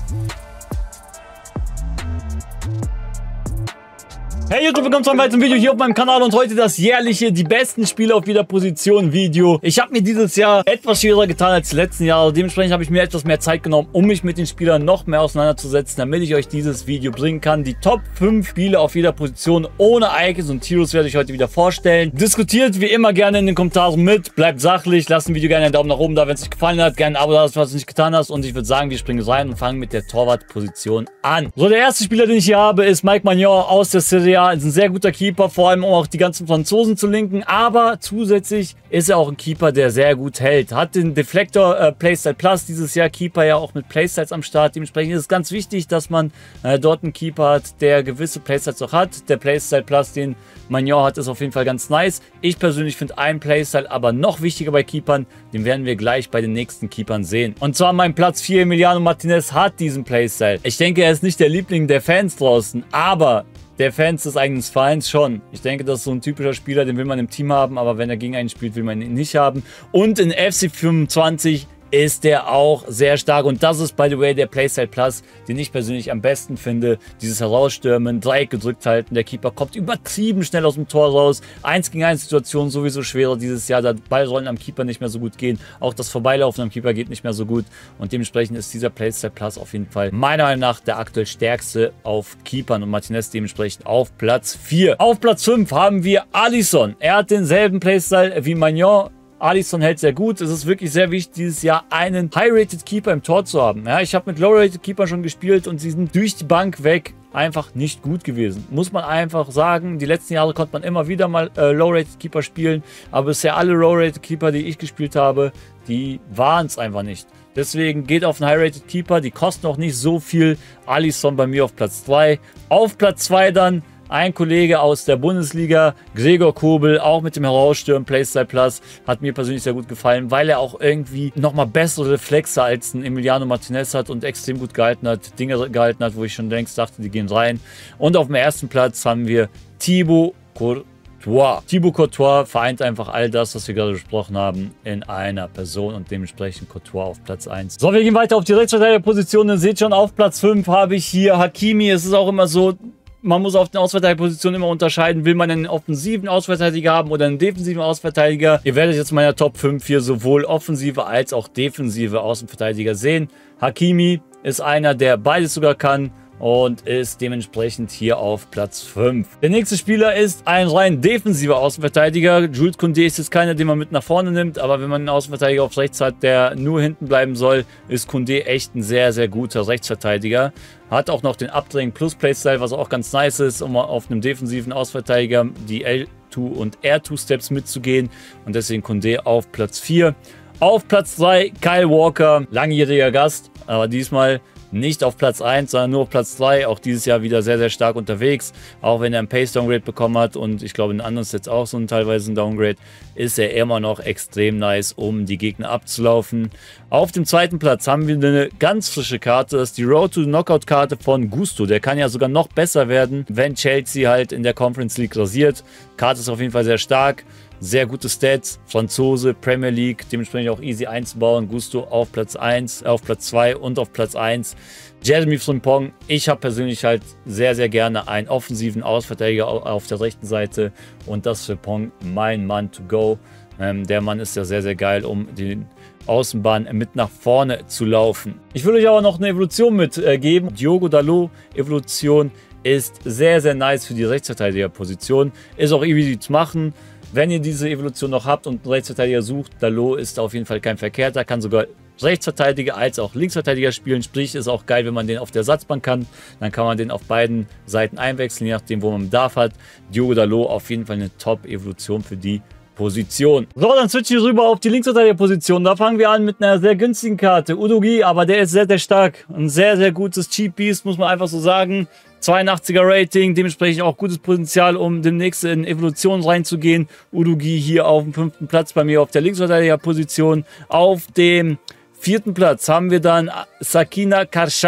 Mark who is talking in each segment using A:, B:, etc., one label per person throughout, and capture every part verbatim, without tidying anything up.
A: Hey YouTube, willkommen zu einem weiteren Video hier auf meinem Kanal und heute das jährliche die besten Spiele auf jeder Position Video. Ich habe mir dieses Jahr etwas schwerer getan als die letzten Jahre, dementsprechend habe ich mir etwas mehr Zeit genommen, um mich mit den Spielern noch mehr auseinanderzusetzen, damit ich euch dieses Video bringen kann. Die Top fünf Spiele auf jeder Position ohne Icons und Heroes werde ich heute wieder vorstellen. Diskutiert wie immer gerne in den Kommentaren mit, bleibt sachlich, lasst ein Video gerne einen Daumen nach oben da, wenn es euch gefallen hat, gerne ein Abo da, was du nicht getan hast und ich würde sagen, wir springen rein und fangen mit der Torwartposition an. So, der erste Spieler, den ich hier habe, ist Mike Maignan aus der Serie A. Ist ein sehr guter Keeper, vor allem um auch die ganzen Franzosen zu linken, aber zusätzlich ist er auch ein Keeper, der sehr gut hält. Hat den Deflector äh, Playstyle Plus dieses Jahr, Keeper ja auch mit Playstyles am Start. Dementsprechend ist es ganz wichtig, dass man äh, dort einen Keeper hat, der gewisse Playstyles auch hat. Der Playstyle Plus, den Maignan hat, ist auf jeden Fall ganz nice. Ich persönlich finde einen Playstyle aber noch wichtiger bei Keepern. Den werden wir gleich bei den nächsten Keepern sehen. Und zwar mein Platz vier, Emiliano Martinez, hat diesen Playstyle. Ich denke, er ist nicht der Liebling der Fans draußen, aber der Fans des eigenen Vereins schon. Ich denke, das ist so ein typischer Spieler, den will man im Team haben, aber wenn er gegen einen spielt, will man ihn nicht haben. Und in F C fünfundzwanzig ist der auch sehr stark. Und das ist, by the way, der Playstyle Plus, den ich persönlich am besten finde. Dieses Herausstürmen, Dreieck gedrückt halten. Der Keeper kommt übertrieben schnell aus dem Tor raus. eins gegen eins Situation sowieso schwerer dieses Jahr, da Ballrollen am Keeper nicht mehr so gut gehen. Auch das Vorbeilaufen am Keeper geht nicht mehr so gut. Und dementsprechend ist dieser Playstyle Plus auf jeden Fall meiner Meinung nach der aktuell stärkste auf Keepern. Und Martinez dementsprechend auf Platz vier. Auf Platz fünf haben wir Alisson. Er hat denselben Playstyle wie Maignan. Alisson hält sehr gut. Es ist wirklich sehr wichtig, dieses Jahr einen High-Rated Keeper im Tor zu haben. Ja, ich habe mit Low-Rated Keeper schon gespielt und sie sind durch die Bank weg einfach nicht gut gewesen. Muss man einfach sagen. Die letzten Jahre konnte man immer wieder mal äh, Low-Rated Keeper spielen, aber bisher alle Low-Rated Keeper, die ich gespielt habe, die waren es einfach nicht. Deswegen geht auf einen High-Rated Keeper. Die kosten auch nicht so viel. Alisson bei mir auf Platz zwei. Auf Platz zwei dann ein Kollege aus der Bundesliga, Gregor Kobel, auch mit dem Herausstürmen Playstyle Plus, hat mir persönlich sehr gut gefallen, weil er auch irgendwie nochmal bessere Reflexe als ein Emiliano Martinez hat und extrem gut gehalten hat, Dinge gehalten hat, wo ich schon längst dachte, die gehen rein. Und auf dem ersten Platz haben wir Thibaut Courtois. Thibaut Courtois vereint einfach all das, was wir gerade besprochen haben, in einer Person und dementsprechend Courtois auf Platz eins. So, wir gehen weiter auf die Rechtsverteidigerposition. Ihr seht schon, auf Platz fünf habe ich hier Hakimi. Es ist auch immer so, man muss auf den Ausverteidigerpositionen immer unterscheiden, will man einen offensiven Ausverteidiger haben oder einen defensiven Ausverteidiger. Ihr werdet jetzt in meiner Top fünf hier sowohl offensive als auch defensive Außenverteidiger sehen. Hakimi ist einer, der beides sogar kann und ist dementsprechend hier auf Platz fünf. Der nächste Spieler ist ein rein defensiver Außenverteidiger. Jules Koundé ist jetzt keiner, den man mit nach vorne nimmt, aber wenn man einen Außenverteidiger auf rechts hat, der nur hinten bleiben soll, ist Koundé echt ein sehr, sehr guter Rechtsverteidiger. Hat auch noch den Abdrängen Plus Playstyle, was auch ganz nice ist, um auf einem defensiven Ausverteidiger die L zwei und R zwei Steps mitzugehen. Und deswegen Koundé auf Platz vier. Auf Platz drei Kyle Walker, langjähriger Gast, aber diesmal nicht auf Platz eins, sondern nur auf Platz drei. Auch dieses Jahr wieder sehr, sehr stark unterwegs. Auch wenn er einen Pace-Downgrade bekommen hat und ich glaube in anderen Sets auch so ein teilweise ein Downgrade, ist er immer noch extrem nice, um die Gegner abzulaufen. Auf dem zweiten Platz haben wir eine ganz frische Karte. Das ist die Road to Knockout-Karte von Gusto. Der kann ja sogar noch besser werden, wenn Chelsea halt in der Conference League rasiert. Karte ist auf jeden Fall sehr stark. Sehr gute Stats, Franzose, Premier League, dementsprechend auch easy einzubauen. Gusto auf Platz eins, auf Platz zwei und auf Platz eins. Jeremy Frimpong, ich habe persönlich halt sehr, sehr gerne einen offensiven Ausverteidiger auf der rechten Seite und das ist Frimpong mein Mann to go. Ähm, der Mann ist ja sehr, sehr geil, um den Außenbahn mit nach vorne zu laufen. Ich will euch aber noch eine Evolution mitgeben. Äh, Diogo Dalot Evolution ist sehr, sehr nice für die Rechtsverteidigerposition. Ist auch easy zu machen. Wenn ihr diese Evolution noch habt und einen Rechtsverteidiger sucht, Dalot ist auf jeden Fall kein Verkehrter, kann sogar Rechtsverteidiger als auch Linksverteidiger spielen, sprich ist auch geil, wenn man den auf der Ersatzbank kann, dann kann man den auf beiden Seiten einwechseln, je nachdem wo man Bedarf hat. Diogo Dalot auf jeden Fall eine Top-Evolution für die Position. So, dann switchen wir rüber auf die Linksverteidigerposition. Da fangen wir an mit einer sehr günstigen Karte. Udogie, aber der ist sehr, sehr stark. Ein sehr, sehr gutes Cheap Beast, muss man einfach so sagen. zweiundachtziger Rating, dementsprechend auch gutes Potenzial, um demnächst in Evolution reinzugehen. Udogie hier auf dem fünften Platz bei mir auf der Linksverteidigerposition. Auf dem vierten Platz haben wir dann Sakina Karshaoui.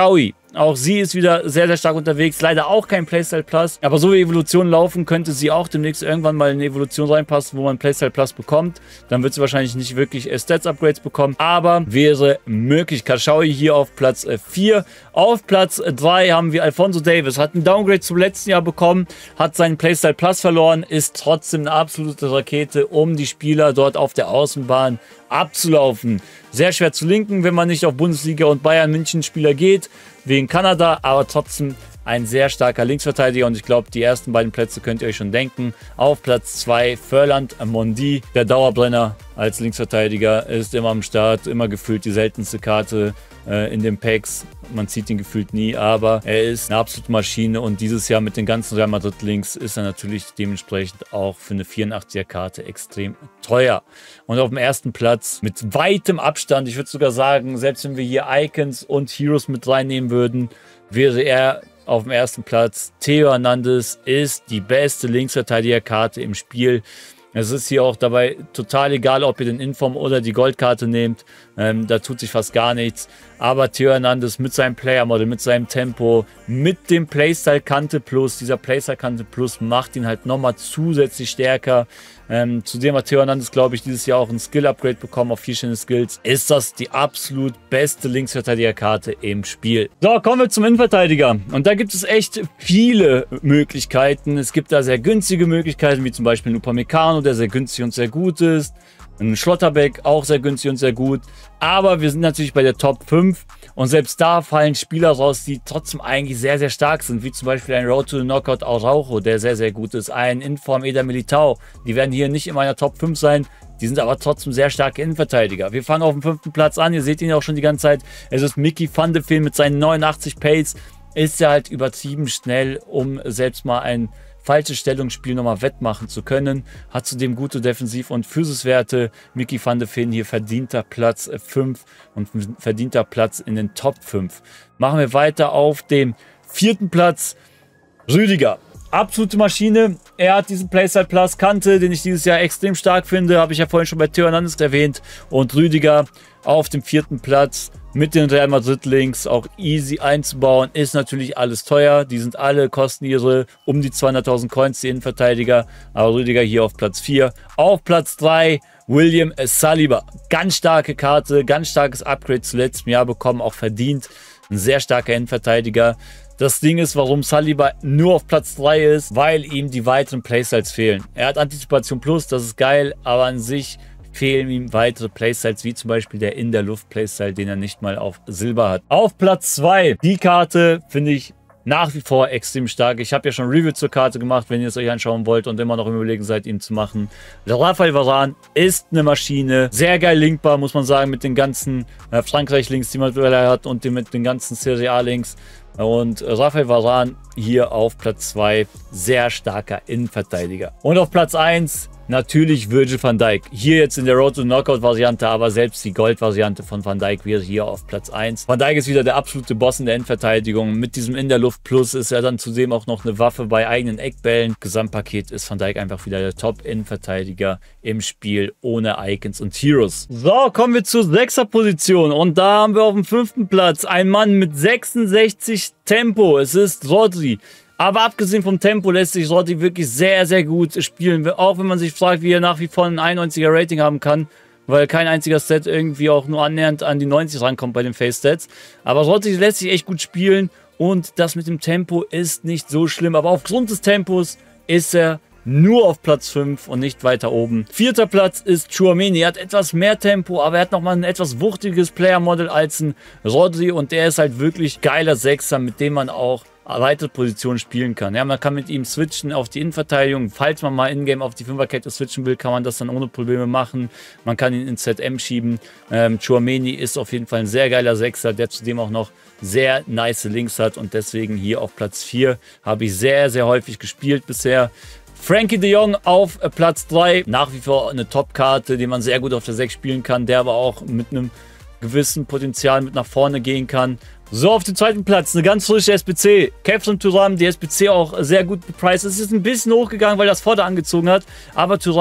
A: Auch sie ist wieder sehr, sehr stark unterwegs. Leider auch kein Playstyle Plus. Aber so wie Evolutionen laufen, könnte sie auch demnächst irgendwann mal in eine Evolution reinpassen, wo man Playstyle Plus bekommt. Dann wird sie wahrscheinlich nicht wirklich Stats-Upgrades bekommen. Aber wäre möglich. Kashaui hier auf Platz vier. Auf Platz drei haben wir Alphonso Davies. Hat einen Downgrade zum letzten Jahr bekommen. Hat seinen Playstyle Plus verloren. Ist trotzdem eine absolute Rakete, um die Spieler dort auf der Außenbahn abzulaufen. Sehr schwer zu linken, wenn man nicht auf Bundesliga und Bayern München Spieler geht, wegen Kanada, aber trotzdem ein sehr starker Linksverteidiger und ich glaube, die ersten beiden Plätze könnt ihr euch schon denken. Auf Platz zwei Ferland Mondi, der Dauerbrenner als Linksverteidiger, ist immer am Start, immer gefühlt die seltenste Karte äh, in den Packs. Man zieht ihn gefühlt nie, aber er ist eine absolute Maschine und dieses Jahr mit den ganzen Real Madrid Links ist er natürlich dementsprechend auch für eine vierundachtziger Karte extrem teuer. Und auf dem ersten Platz mit weitem Abstand, ich würde sogar sagen, selbst wenn wir hier Icons und Heroes mit reinnehmen würden, wäre er auf dem ersten Platz. Theo Hernandez ist die beste Linksverteidigerkarte im Spiel. Es ist hier auch dabei total egal, ob ihr den Inform oder die Goldkarte nehmt. Ähm, da tut sich fast gar nichts. Aber Theo Hernandez mit seinem Player-Model, mit seinem Tempo, mit dem Playstyle Kante Plus, dieser Playstyle Kante Plus macht ihn halt nochmal zusätzlich stärker. Ähm, zudem hat Theo Hernandez, glaube ich, dieses Jahr auch ein Skill-Upgrade bekommen auf vier verschiedene Skills. Ist das die absolut beste Linksverteidigerkarte im Spiel. So, kommen wir zum Innenverteidiger. Und da gibt es echt viele Möglichkeiten. Es gibt da sehr günstige Möglichkeiten, wie zum Beispiel ein Upamecano, der sehr günstig und sehr gut ist. Ein Schlotterbeck, auch sehr günstig und sehr gut. Aber wir sind natürlich bei der Top fünf. Und selbst da fallen Spieler raus, die trotzdem eigentlich sehr, sehr stark sind. Wie zum Beispiel ein Road to the Knockout Araujo, der sehr, sehr gut ist. Ein Inform Eder Militao. Die werden hier nicht in meiner Top fünf sein. Die sind aber trotzdem sehr starke Innenverteidiger. Wir fangen auf dem fünften Platz an. Ihr seht ihn auch schon die ganze Zeit. Es ist Mickey van de Ven mit seinen neunundachtzig Pace. Ist ja halt übertrieben schnell, um selbst mal ein falsches Stellungsspiel nochmal wettmachen zu können. Hat zudem gute Defensiv- und Physiswerte. Mickey van de Ven hier verdienter Platz fünf und verdienter Platz in den Top fünf. Machen wir weiter auf dem vierten Platz. Rüdiger. Absolute Maschine. Er hat diesen Playstyle Plus Kante, den ich dieses Jahr extrem stark finde. Habe ich ja vorhin schon bei Theo Hernandez erwähnt. Und Rüdiger auf dem vierten Platz mit den Real Madrid Links, auch easy einzubauen, ist natürlich alles teuer. Die sind alle, kosten ihre um die zweihunderttausend Coins, die Innenverteidiger. Aber Rüdiger hier auf Platz vier. Auf Platz drei William Saliba. Ganz starke Karte, ganz starkes Upgrade zu letztem Jahr bekommen, auch verdient. Ein sehr starker Innenverteidiger. Das Ding ist, warum Saliba nur auf Platz drei ist, weil ihm die weiteren Playstyles fehlen. Er hat Antizipation Plus, das ist geil, aber an sich fehlen ihm weitere Playstyles, wie zum Beispiel der in der Luft Playstyle, den er nicht mal auf Silber hat. Auf Platz zwei, die Karte finde ich nach wie vor extrem stark. Ich habe ja schon ein Review zur Karte gemacht, wenn ihr es euch anschauen wollt und immer noch im Überlegen seid, ihn zu machen. Der Raphael Varane ist eine Maschine. Sehr geil linkbar, muss man sagen, mit den ganzen äh, Frankreich-Links, die man hat und die, mit den ganzen Serie A-Links. Und Raphael Varane hier auf Platz zwei, sehr starker Innenverteidiger. Und auf Platz eins natürlich Virgil van Dijk. Hier jetzt in der Road to Knockout Variante, aber selbst die Gold-Variante von Van Dijk wäre hier auf Platz eins. Van Dijk ist wieder der absolute Boss in der Innenverteidigung. Mit diesem In der Luft Plus ist er dann zudem auch noch eine Waffe bei eigenen Eckbällen. Gesamtpaket ist Van Dijk einfach wieder der Top-Innenverteidiger im Spiel ohne Icons und Heroes. So, kommen wir zur sechster Position und da haben wir auf dem fünften Platz einen Mann mit sechsundsechzig Tempo. Es ist Rodri. Aber abgesehen vom Tempo lässt sich Rodri wirklich sehr, sehr gut spielen. Auch wenn man sich fragt, wie er nach wie vor ein einundneunziger Rating haben kann, weil kein einziger Stat irgendwie auch nur annähernd an die neunzig rankommt bei den Face-Stats. Aber Rodri lässt sich echt gut spielen und das mit dem Tempo ist nicht so schlimm. Aber aufgrund des Tempos ist er nur auf Platz fünf und nicht weiter oben. Vierter Platz ist Tchouaméni. Er hat etwas mehr Tempo, aber er hat nochmal ein etwas wuchtiges Player-Model als ein Rodri und der ist halt wirklich geiler Sechser, mit dem man auch weitere Positionen spielen kann. Ja, man kann mit ihm switchen auf die Innenverteidigung. Falls man mal in-game auf die Fünferkette switchen will, kann man das dann ohne Probleme machen. Man kann ihn ins Z M schieben. Ähm, Tchouaméni ist auf jeden Fall ein sehr geiler Sechser, der zudem auch noch sehr nice Links hat und deswegen hier auf Platz vier habe ich sehr, sehr häufig gespielt bisher. Frankie de Jong auf Platz drei. Nach wie vor eine Top-Karte, die man sehr gut auf der sechs spielen kann, der aber auch mit einem gewissen Potenzial mit nach vorne gehen kann. So, auf dem zweiten Platz eine ganz frische S B C. Kefren Thuram, die S B C auch sehr gut bepreist. Es ist ein bisschen hochgegangen, weil das Vorder angezogen hat. Aber Thuram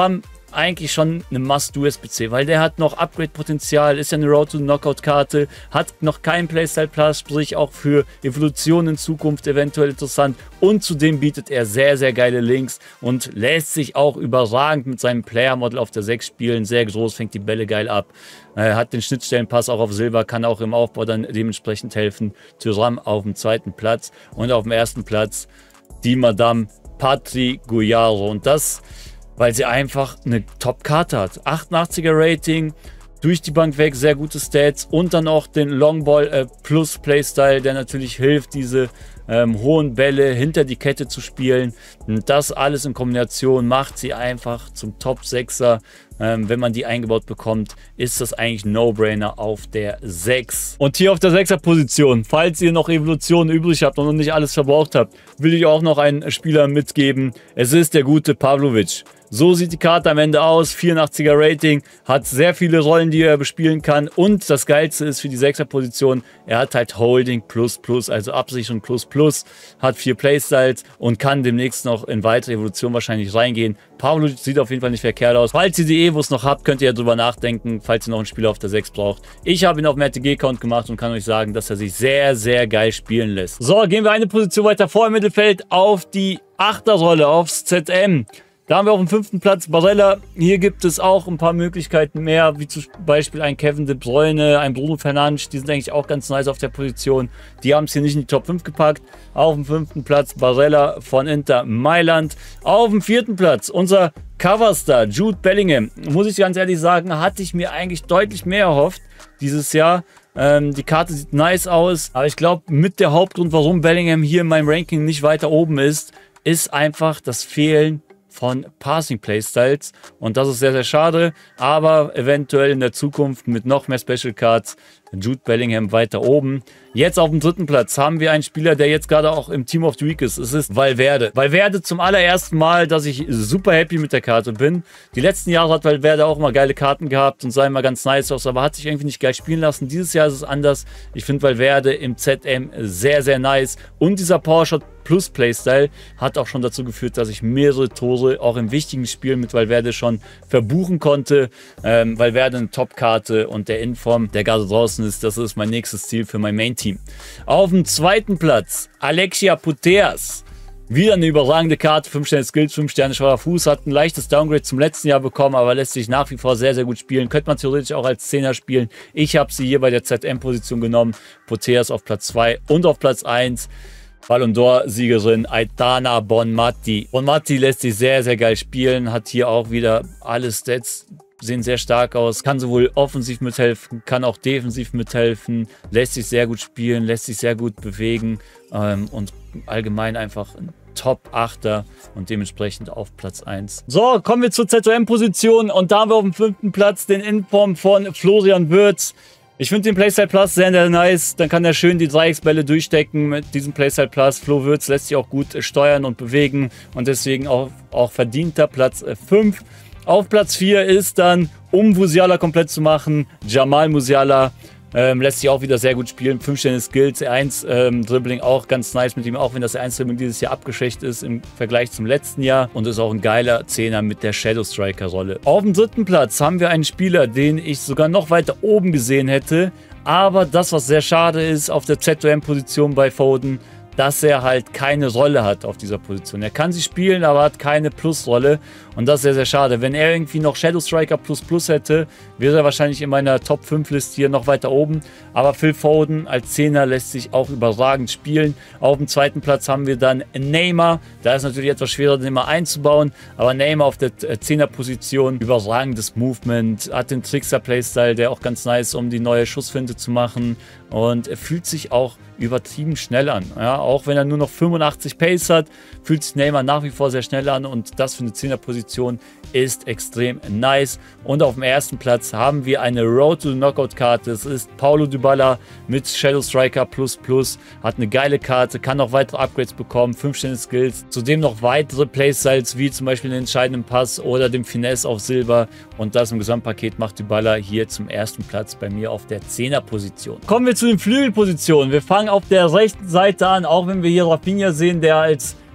A: eigentlich schon eine Must-Do-S P C, weil der hat noch Upgrade-Potenzial, ist ja eine Road-to-Knockout-Karte, hat noch keinen Playstyle-Plus, sprich auch für Evolution in Zukunft eventuell interessant und zudem bietet er sehr, sehr geile Links und lässt sich auch überragend mit seinem Player-Model auf der sechs spielen, sehr groß, fängt die Bälle geil ab, äh, hat den Schnittstellenpass auch auf Silber, kann auch im Aufbau dann dementsprechend helfen. Thuram auf dem zweiten Platz und auf dem ersten Platz die Madame Patri Guiaro und das, weil sie einfach eine Top-Karte hat. achtundachtziger Rating, durch die Bank weg, sehr gute Stats und dann auch den Longball äh, plus Playstyle, der natürlich hilft, diese ähm, hohen Bälle hinter die Kette zu spielen. Und das alles in Kombination macht sie einfach zum Top-Sechser. Ähm, wenn man die eingebaut bekommt, ist das eigentlich ein No-Brainer auf der sechs. Und hier auf der sechser-Position, falls ihr noch Evolutionen übrig habt und noch nicht alles verbraucht habt, will ich auch noch einen Spieler mitgeben. Es ist der gute Pavlovic. So sieht die Karte am Ende aus, vierundachtziger Rating, hat sehr viele Rollen, die er bespielen kann und das Geilste ist für die sechser-Position, er hat halt Holding plus plus, also Absicherung plus plus, hat vier Playstyles und kann demnächst noch in weitere Evolutionen wahrscheinlich reingehen. Pavlovic sieht auf jeden Fall nicht verkehrt aus. Falls ihr die Evos noch habt, könnt ihr ja drüber nachdenken, falls ihr noch einen Spieler auf der sechs braucht. Ich habe ihn auf dem R T G-Count gemacht und kann euch sagen, dass er sich sehr, sehr geil spielen lässt. So, gehen wir eine Position weiter vor im Mittelfeld auf die Achterrolle, aufs Z M. Da haben wir auf dem fünften Platz Barella. Hier gibt es auch ein paar Möglichkeiten mehr, wie zum Beispiel ein Kevin De Bruyne, ein Bruno Fernandes. Die sind eigentlich auch ganz nice auf der Position. Die haben es hier nicht in die Top fünf gepackt. Auf dem fünften Platz Barella von Inter Mailand. Auf dem vierten Platz unser Coverstar Jude Bellingham. Muss ich ganz ehrlich sagen, hatte ich mir eigentlich deutlich mehr erhofft dieses Jahr. Ähm, die Karte sieht nice aus, aber ich glaube, mit der Hauptgrund, warum Bellingham hier in meinem Ranking nicht weiter oben ist, ist einfach das Fehlen von Passing Playstyles und das ist sehr, sehr schade, aber eventuell in der Zukunft mit noch mehr Special Cards Jude Bellingham weiter oben. Jetzt auf dem dritten Platz haben wir einen Spieler, der jetzt gerade auch im Team of the Week ist. Es ist Valverde. Valverde zum allerersten Mal, dass ich super happy mit der Karte bin. Die letzten Jahre hat Valverde auch immer geile Karten gehabt und sah immer ganz nice aus, aber hat sich irgendwie nicht geil spielen lassen. Dieses Jahr ist es anders. Ich finde Valverde im Z M sehr, sehr nice und dieser Powershot Plus Playstyle hat auch schon dazu geführt, dass ich mehrere Tore auch im wichtigen Spiel mit Valverde schon verbuchen konnte. Ähm, Valverde eine Top-Karte und der Inform, der gerade draußen ist, das ist mein nächstes Ziel für mein Main-Team. Auf dem zweiten Platz Alexia Putellas. Wieder eine überragende Karte, fünf Sterne Skills, fünf Sterne schwacher Fuß, hat ein leichtes Downgrade zum letzten Jahr bekommen, aber lässt sich nach wie vor sehr, sehr gut spielen. Könnte man theoretisch auch als Zehner spielen. Ich habe sie hier bei der Z M-Position genommen. Putellas auf Platz zwei und auf Platz eins. Ballon d'Or-Siegerin Aitana Bonmati. Bonmati lässt sich sehr, sehr geil spielen, hat hier auch wieder alle Stats, sehen sehr stark aus, kann sowohl offensiv mithelfen, kann auch defensiv mithelfen, lässt sich sehr gut spielen, lässt sich sehr gut bewegen ähm, und allgemein einfach ein Top-Achter und dementsprechend auf Platz eins. So, kommen wir zur Z O M-Position und da haben wir auf dem fünften Platz den Inform von Florian Wirtz. Ich finde den Playstyle Plus sehr, sehr nice. Dann kann er schön die Dreiecksbälle durchstecken mit diesem Playstyle Plus. Flo Wirtz lässt sich auch gut steuern und bewegen und deswegen auch, auch verdienter Platz fünf. Auf Platz vier ist dann, um Musiala komplett zu machen, Jamal Musiala. Ähm, lässt sich auch wieder sehr gut spielen. fünf Sterne Skills, R eins ähm, Dribbling auch ganz nice mit ihm, auch wenn das R eins Dribbling dieses Jahr abgeschwächt ist im Vergleich zum letzten Jahr und ist auch ein geiler Zehner mit der Shadow Striker Rolle. Auf dem dritten Platz haben wir einen Spieler, den ich sogar noch weiter oben gesehen hätte, aber das, was sehr schade ist auf der Z O M-Position bei Foden, dass er halt keine Rolle hat auf dieser Position. Er kann sie spielen, aber hat keine Plusrolle und das ist sehr, sehr schade. Wenn er irgendwie noch Shadow Striker Plus Plus hätte, wäre er wahrscheinlich in meiner Top fünf Liste hier noch weiter oben. Aber Phil Foden als Zehner lässt sich auch überragend spielen. Auf dem zweiten Platz haben wir dann Neymar. Da ist natürlich etwas schwerer, den immer einzubauen, aber Neymar auf der Zehner-Position, überragendes Movement, hat den Trickster-Playstyle, der auch ganz nice ist, um die neue Schussfinte zu machen und er fühlt sich auch übertrieben schnell an. Ja, auch wenn er nur noch fünfundachtzig Pace hat, fühlt sich Neymar nach wie vor sehr schnell an und das für eine Zehner-Position ist extrem nice. Und auf dem ersten Platz haben wir eine Road to Knockout Karte. Es ist Paulo Dybala mit Shadow Striker Plus Plus. Hat eine geile Karte, kann noch weitere Upgrades bekommen, fünf Sterne Skills. Zudem noch weitere Playstyles wie zum Beispiel den entscheidenden Pass oder dem Finesse auf Silber. Und das im Gesamtpaket macht Dybala hier zum ersten Platz bei mir auf der Zehner-Position. Kommen wir zu den Flügelpositionen. Wir fangen auf der rechten Seite an, auch wenn wir hier Rafinha sehen, der als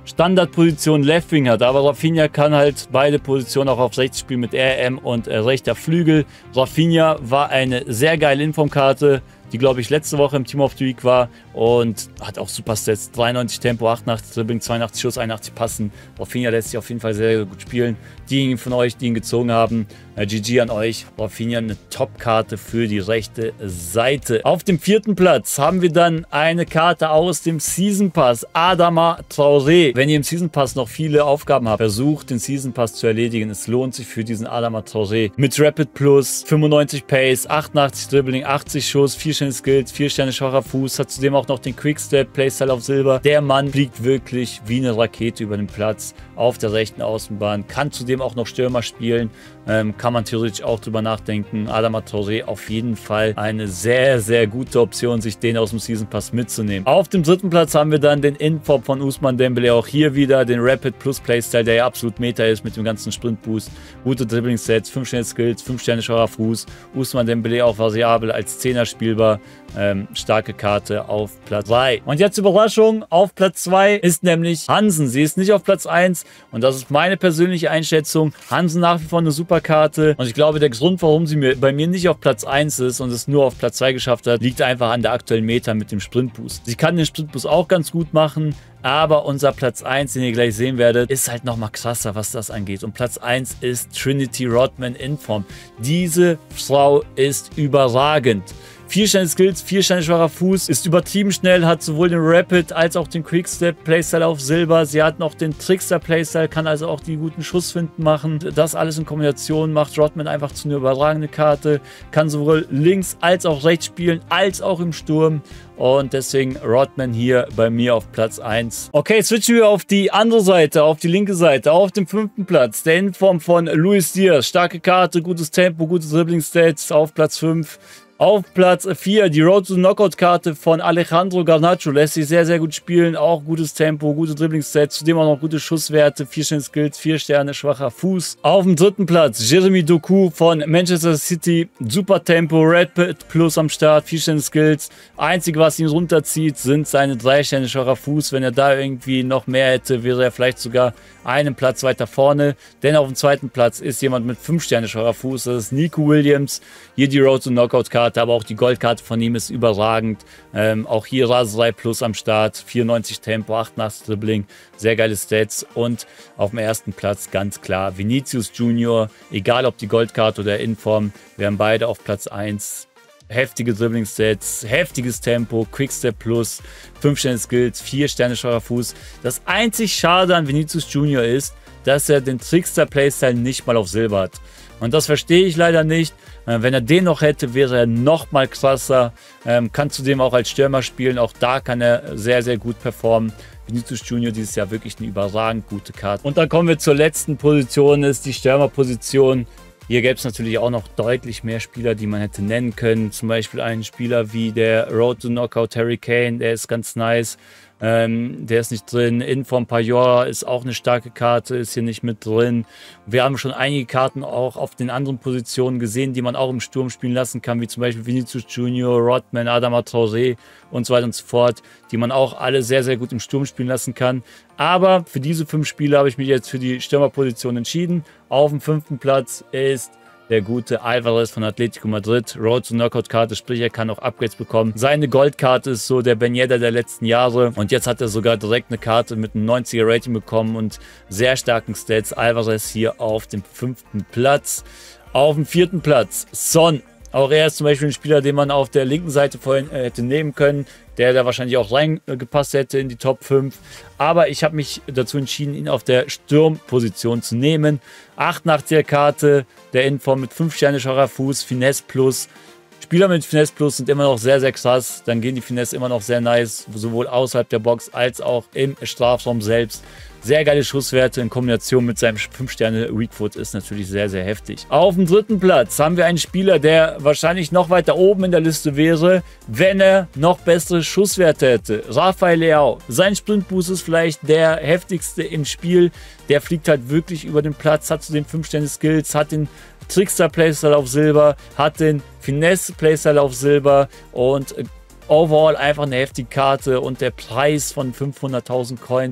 A: Standardposition Left Wing hat. Aber Rafinha kann halt beide Positionen auch auf rechts spielen mit R M und äh, rechter Flügel. Rafinha war eine sehr geile Informkarte, die, glaube ich, letzte Woche im Team of the Week war und hat auch super Stats. dreiundneunzig Tempo, achtundachtzig Dribbling, zweiundachtzig Schuss, einundachtzig Passen. Rafinha lässt sich auf jeden Fall sehr, sehr gut spielen. Diejenigen von euch, die ihn gezogen haben, äh, G G an euch. Rafinha eine Top-Karte für die rechte Seite. Auf dem vierten Platz haben wir dann eine Karte aus dem Season Pass. Adama Traoré. Wenn ihr im Season Pass noch viele Aufgaben habt, versucht den Season Pass zu erledigen. Es lohnt sich für diesen Adama Traoré. Mit Rapid Plus, fünfundneunzig Pace, achtundachtzig Dribbling, achtzig Schuss, vier Sterne Skills, vier Sterne schwacher Fuß, hat zudem auch noch den Quickstep, Playstyle auf Silber. Der Mann fliegt wirklich wie eine Rakete über den Platz auf der rechten Außenbahn, kann zudem auch noch Stürmer spielen, ähm, kann man theoretisch auch drüber nachdenken. Adama Traoré auf jeden Fall eine sehr, sehr gute Option, sich den aus dem Season Pass mitzunehmen. Auf dem dritten Platz haben wir dann den Inform von Ousmane Dembélé, auch hier wieder den Rapid Plus Playstyle, der ja absolut Meta ist mit dem ganzen Sprint Boost, gute Dribbling Sets, fünf Sterne Skills, fünf Sterne schwacher Fuß, Ousmane Dembélé auch variabel als Zehner spielbar. Ähm, starke Karte auf Platz drei. Und jetzt Überraschung, auf Platz zwei ist nämlich Hansen. Sie ist nicht auf Platz eins und das ist meine persönliche Einschätzung. Hansen nach wie vor eine super Karte und ich glaube, der Grund, warum sie mir, bei mir nicht auf Platz eins ist und es nur auf Platz zwei geschafft hat, liegt einfach an der aktuellen Meta mit dem Sprintboost. Sie kann den Sprintboost auch ganz gut machen, aber unser Platz eins, den ihr gleich sehen werdet, ist halt nochmal krasser, was das angeht. Und Platz eins ist Trinity Rodman Inform. Diese Frau ist überragend. vier Sterne Skills, vier Sterne schwacher Fuß, ist übertrieben schnell, hat sowohl den Rapid als auch den Quickstep Playstyle auf Silber. Sie hat noch den Trickster Playstyle, kann also auch die guten Schussfinden machen. Das alles in Kombination macht Rodman einfach zu einer überragenden Karte. Kann sowohl links als auch rechts spielen, als auch im Sturm. Und deswegen Rodman hier bei mir auf Platz eins. Okay, switchen wir auf die andere Seite, auf die linke Seite. Auf dem fünften Platz, der Inform von Luis Diaz. Starke Karte, gutes Tempo, gute Dribbling-Stats auf Platz fünf. Auf Platz vier die Road to Knockout-Karte von Alejandro Garnacho. Lässt sich sehr, sehr gut spielen. Auch gutes Tempo, gute Dribbling-Stats. Zudem auch noch gute Schusswerte. vier Sterne Skills, vier Sterne schwacher Fuß. Auf dem dritten Platz Jeremy Doku von Manchester City. Super Tempo, Rapid Plus am Start, vier Sterne Skills. Einzige, was ihn runterzieht, sind seine drei Sterne schwacher Fuß. Wenn er da irgendwie noch mehr hätte, wäre er vielleicht sogar einen Platz weiter vorne. Denn auf dem zweiten Platz ist jemand mit fünf Sterne schwacher Fuß. Das ist Nico Williams. Hier die Road to Knockout-Karte. Aber auch die Goldkarte von ihm ist überragend. Ähm, auch hier Raserei Plus am Start, vierundneunzig Tempo, achtundachtzig Dribbling, sehr geile Stats. Und auf dem ersten Platz ganz klar Vinicius Junior, egal ob die Goldkarte oder Inform, wir haben beide auf Platz eins. Heftige Dribbling-Stats, heftiges Tempo, Quickstep Plus, fünf Sterne Skills, vier Sterne schwacher Fuß. Das einzig Schade an Vinicius Junior ist, dass er den Trickster Playstyle nicht mal auf Silber hat. Und das verstehe ich leider nicht. Wenn er den noch hätte, wäre er noch mal krasser. Ähm, kann zudem auch als Stürmer spielen. Auch da kann er sehr, sehr gut performen. Vinicius Junior dieses Jahr wirklich eine überragend gute Karte. Und dann kommen wir zur letzten Position, ist die Stürmerposition. Hier gäbe es natürlich auch noch deutlich mehr Spieler, die man hätte nennen können. Zum Beispiel einen Spieler wie der Road to Knockout Harry Kane, der ist ganz nice. Ähm, der ist nicht drin. Inform Pajor ist auch eine starke Karte, ist hier nicht mit drin. Wir haben schon einige Karten auch auf den anderen Positionen gesehen, die man auch im Sturm spielen lassen kann, wie zum Beispiel Vinicius Junior, Rodman, Adama Traoré und so weiter und so fort, die man auch alle sehr, sehr gut im Sturm spielen lassen kann. Aber für diese fünf Spiele habe ich mich jetzt für die Stürmerposition entschieden. Auf dem fünften Platz ist der gute Alvarez von Atletico Madrid. Road to Knockout-Karte, sprich er kann auch Upgrades bekommen. Seine Goldkarte ist so der Ben Yedder der letzten Jahre. Und jetzt hat er sogar direkt eine Karte mit einem neunziger Rating bekommen und sehr starken Stats. Alvarez hier auf dem fünften Platz. Auf dem vierten Platz Son. Auch er ist zum Beispiel ein Spieler, den man auf der linken Seite vorhin äh, hätte nehmen können, der da wahrscheinlich auch reingepasst hätte in die Top fünf. Aber ich habe mich dazu entschieden, ihn auf der Sturmposition zu nehmen. achtundachtziger Karte, der Inform mit fünf Sterne schwacher Fuß, Finesse Plus. Spieler mit Finesse Plus sind immer noch sehr, sehr krass. Dann gehen die Finesse immer noch sehr nice, sowohl außerhalb der Box als auch im Strafraum selbst. Sehr geile Schusswerte in Kombination mit seinem fünf Sterne Weakfoot ist natürlich sehr, sehr heftig. Auf dem dritten Platz haben wir einen Spieler, der wahrscheinlich noch weiter oben in der Liste wäre, wenn er noch bessere Schusswerte hätte. Rafael Leao. Sein Sprintboost ist vielleicht der heftigste im Spiel. Der fliegt halt wirklich über den Platz, hat zu den fünf Sterne Skills, hat den Trickster Playstyle auf Silber, hat den Finesse Playstyle auf Silber und overall einfach eine heftige Karte und der Preis von fünfhunderttausend Coins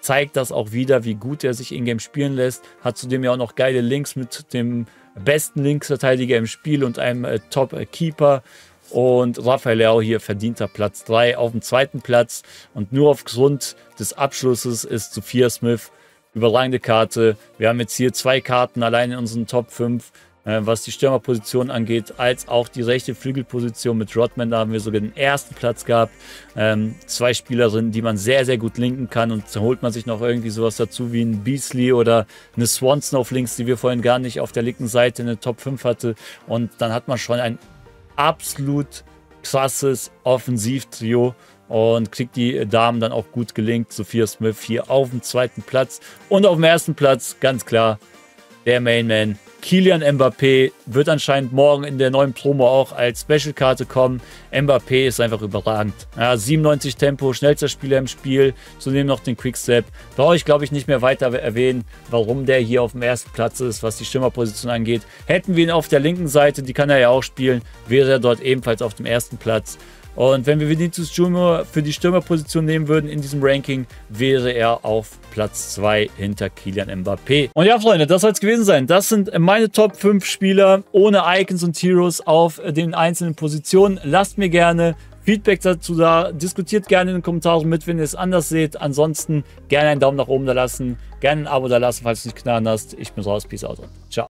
A: zeigt das auch wieder, wie gut er sich in-game spielen lässt. Hat zudem ja auch noch geile Links mit dem besten Linksverteidiger im Spiel und einem äh, Top-Keeper. Und Rafael Leao hier verdienter Platz drei auf dem zweiten Platz. Und nur aufgrund des Abschlusses ist Sophia Smith überragende Karte. Wir haben jetzt hier zwei Karten allein in unseren Top fünf, äh, was die Stürmerposition angeht, als auch die rechte Flügelposition mit Rodman. Da haben wir sogar den ersten Platz gehabt. Ähm, zwei Spielerinnen, die man sehr, sehr gut linken kann. Und da holt man sich noch irgendwie sowas dazu wie ein Beasley oder eine Swanson auf links, die wir vorhin gar nicht auf der linken Seite in der Top fünf hatte. Und dann hat man schon ein absolut krasses Offensivtrio und kriegt die Damen dann auch gut gelingt. Sophia Smith hier auf dem zweiten Platz und auf dem ersten Platz ganz klar der Mainman Kylian Mbappé. Wird anscheinend morgen in der neuen Promo auch als Special-Karte kommen. Mbappé ist einfach überragend. Ja, siebenundneunzig Tempo, schnellster Spieler im Spiel. Zudem noch den Quickstep. Brauche ich, glaube ich, nicht mehr weiter erwähnen, warum der hier auf dem ersten Platz ist, was die Stürmerposition angeht. Hätten wir ihn auf der linken Seite, die kann er ja auch spielen, wäre er dort ebenfalls auf dem ersten Platz. Und wenn wir Vinicius Junior für die Stürmerposition nehmen würden in diesem Ranking, wäre er auf Platz zwei hinter Kylian Mbappé. Und ja, Freunde, das soll es gewesen sein. Das sind meine Top fünf Spieler ohne Icons und Heroes auf den einzelnen Positionen. Lasst mir gerne Feedback dazu da. Diskutiert gerne in den Kommentaren mit, wenn ihr es anders seht. Ansonsten gerne einen Daumen nach oben da lassen. Gerne ein Abo da lassen, falls du es nicht getan hast. Ich bin raus. Peace out. Ciao.